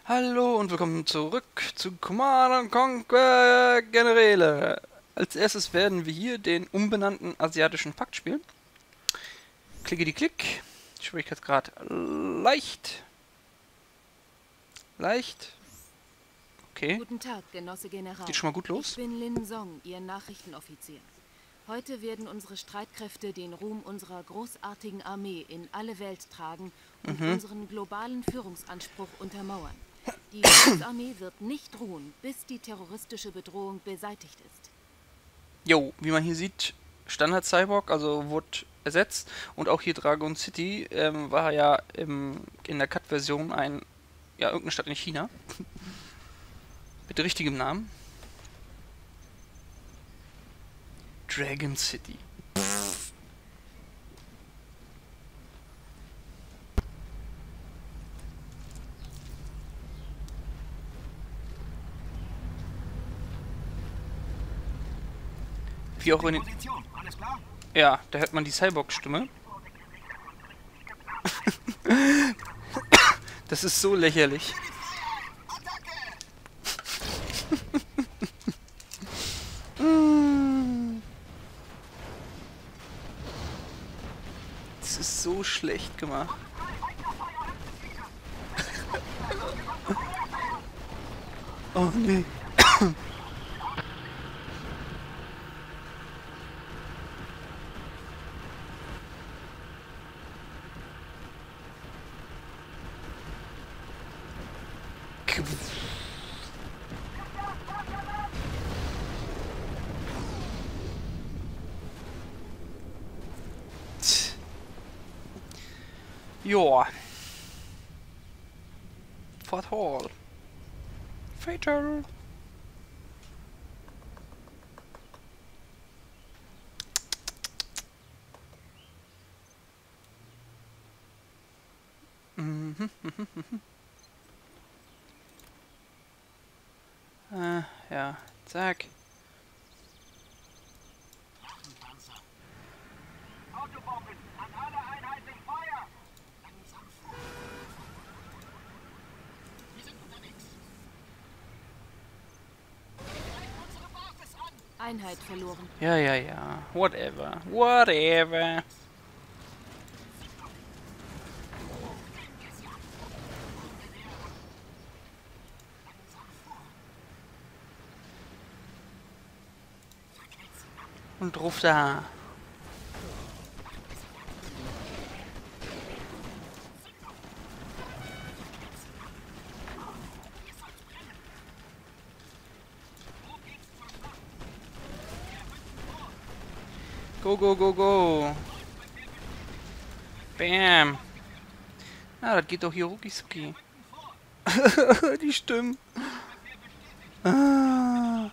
Hallo und willkommen zurück zu Command Conquer Generäle. Als erstes werden wir hier den umbenannten asiatischen Pakt spielen. Klicke die Klick. Schwierigkeitsgrad leicht. Leicht. Okay. Guten Tag, Genosse General. Geht schon mal gut los. Ich bin Lin Song, Ihr Nachrichtenoffizier. Heute werden unsere Streitkräfte den Ruhm unserer großartigen Armee in alle Welt tragen und unseren globalen Führungsanspruch untermauern. Die Schutzarmee wird nicht ruhen, bis die terroristische Bedrohung beseitigt ist. Jo, wie man hier sieht, Standard Cyborg, also wurde ersetzt. Und auch hier Dragon City war ja in der Cut-Version irgendeine Stadt in China. Mit richtigem Namen. Dragon City. Pff. Wie auch in den... Ja, da hört man die Cyborg-Stimme. Das ist so lächerlich. Das ist so schlecht gemacht. Oh nee. Joa. Fort Hall. Fatal. Ja, zack. Autobomben an alle Einheiten Feuer! Wir sind unterwegs. Greift unsere Basis an! Einheit verloren. Ja. Whatever. Whatever. Und ruf da. Go, go, go, go. Bam. Ah, das geht doch hier ruckisucki. Die Stimmen. Ah.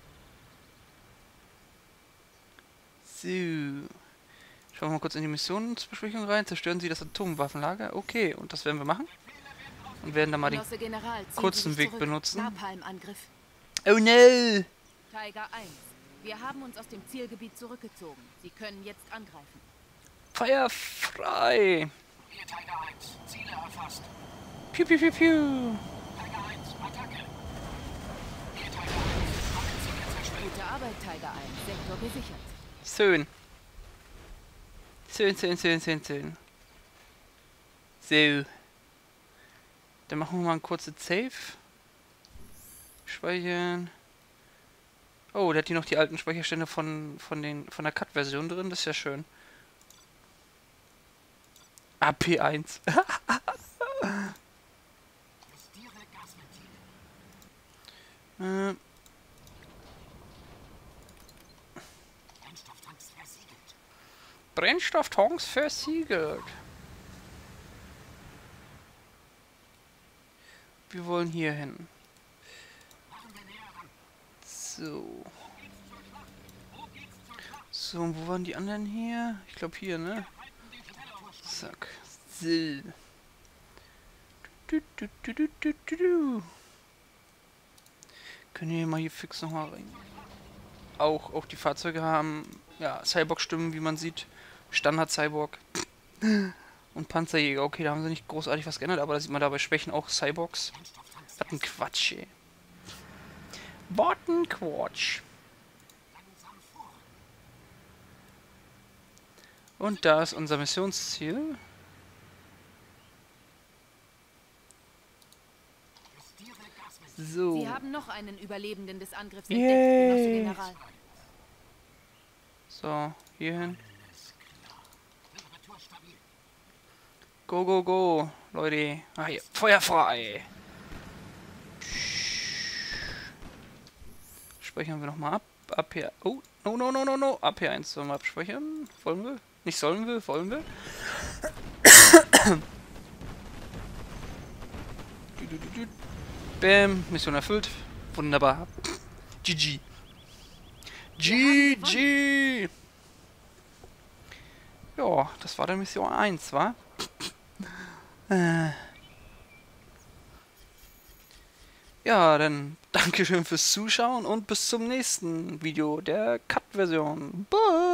So. Schauen wir mal kurz in die Missionsbesprechung rein. Zerstören Sie das Atomwaffenlager. Okay, und das werden wir machen. Und werden dann mal den Genosse General, ziehen Sie kurzen sich Weg zurück. benutzen. Napalmangriff. Oh no! Tiger 1. Wir haben uns aus dem Zielgebiet zurückgezogen. Sie können jetzt angreifen. Feuer frei! Hier Tiger 1, Ziele erfasst. Piu, piu, piu, piu. Tiger 1, Attacke. Hier Tiger 1, alle Ziele zerstört. Gute Arbeit, Tiger 1. Sektor gesichert. Schön. Schön. So. Dann machen wir mal ein kurzes Save. Speichern. Oh, der hat hier noch die alten Speicherstände von der Cut-Version drin. Das ist ja schön. AP1. Justiere Gasventil. Brennstofftanks versiegelt. Brennstofftanks versiegelt. Wir wollen hier hin. Machen wir näher ran. So. So, und wo waren die anderen hier? Ich glaube hier, ne? Zack. So. Du. Können wir hier mal fix nochmal rein. Auch die Fahrzeuge haben, ja, Cyborg-Stimmen, wie man sieht. Standard-Cyborg. Und Panzerjäger. Okay, da haben sie nicht großartig was geändert, aber da sieht man dabei Schwächen auch Cyborgs. Was ein Quatsch, ey. Was ein Quatsch. Und da ist unser Missionsziel. So. Sie haben noch einen Überlebenden des Angriffs entdeckt, Genosse General. So, hierhin. Go, go, go, Leute. Ah, hier. Feuer frei. Speichern wir nochmal ab. Ab hier. Oh, no, no, no, no, no. Ab hier 1 sollen wir abspeichern. Wollen wir? Nicht sollen wir, wollen wir. Bam, Mission erfüllt. Wunderbar. GG. GG. Ja, das war der Mission 1, wa? Ja, dann Dankeschön fürs Zuschauen und bis zum nächsten Video der Cut-Version. Bye!